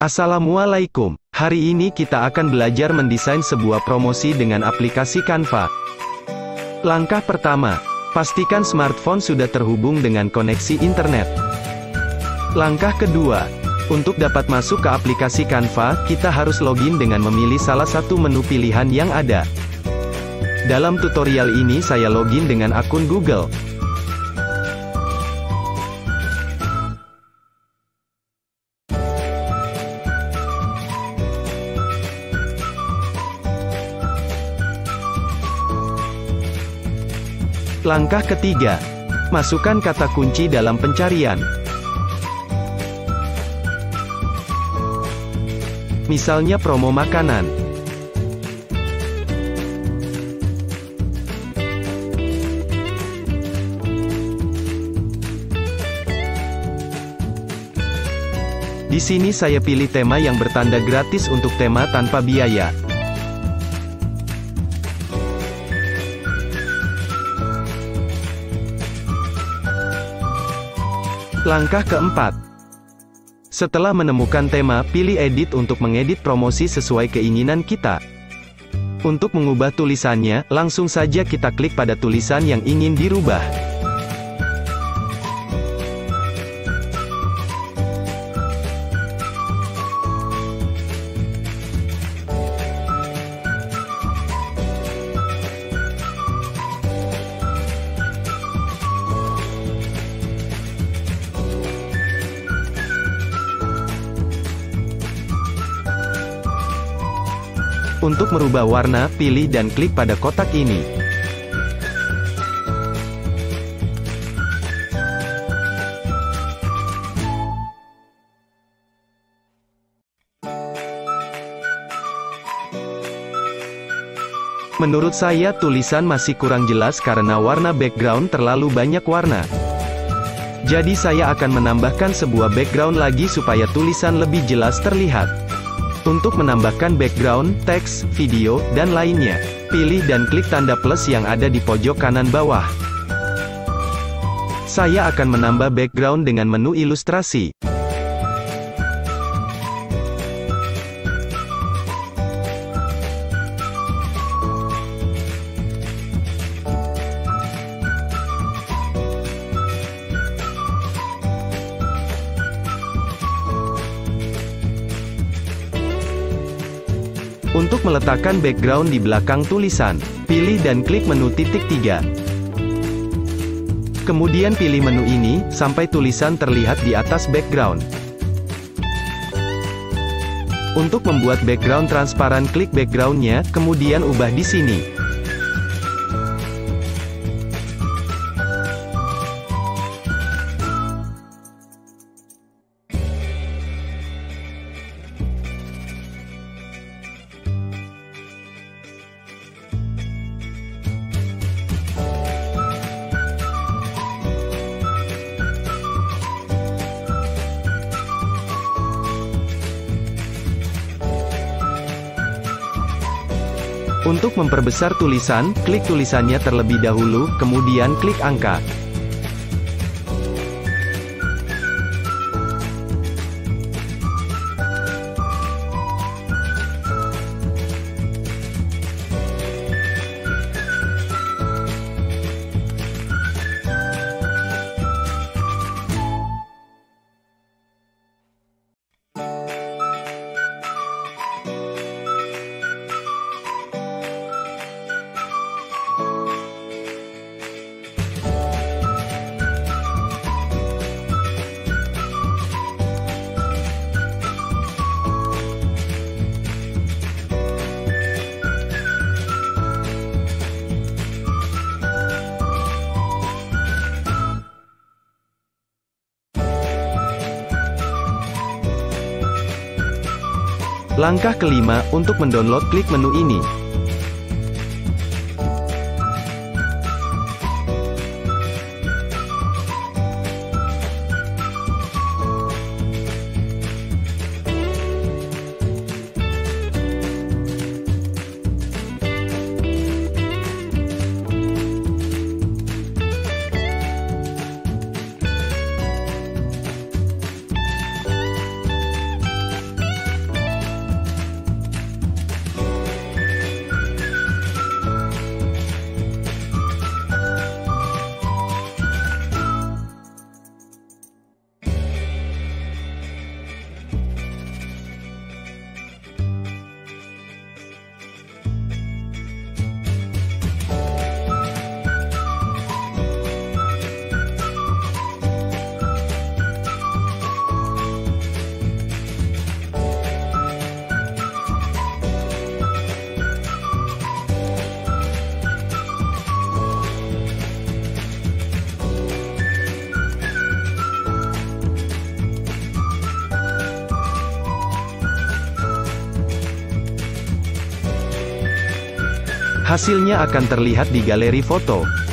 Assalamualaikum. Hari ini kita akan belajar mendesain sebuah promosi dengan aplikasi Canva. Langkah pertama, pastikan smartphone sudah terhubung dengan koneksi internet. Langkah kedua, untuk dapat masuk ke aplikasi Canva, kita harus login dengan memilih salah satu menu pilihan yang ada. Dalam tutorial ini saya login dengan akun Google. Langkah ketiga, masukkan kata kunci dalam pencarian. Misalnya promo makanan. Di sini saya pilih tema yang bertanda gratis untuk tema tanpa biaya. Langkah keempat. Setelah menemukan tema, pilih edit untuk mengedit promosi sesuai keinginan kita. Untuk mengubah tulisannya, langsung saja kita klik pada tulisan yang ingin dirubah. Untuk merubah warna, pilih dan klik pada kotak ini. Menurut saya tulisan masih kurang jelas karena warna background terlalu banyak warna. Jadi saya akan menambahkan sebuah background lagi supaya tulisan lebih jelas terlihat. Untuk menambahkan background, teks, video, dan lainnya, pilih dan klik tanda plus yang ada di pojok kanan bawah. Saya akan menambah background dengan menu ilustrasi. Untuk meletakkan background di belakang tulisan, pilih dan klik menu titik 3. Kemudian pilih menu ini, sampai tulisan terlihat di atas background. Untuk membuat background transparan, klik backgroundnya, kemudian ubah di sini. Untuk memperbesar tulisan, klik tulisannya terlebih dahulu, kemudian klik angka. Langkah kelima, untuk mendownload, klik menu ini. Hasilnya akan terlihat di galeri foto.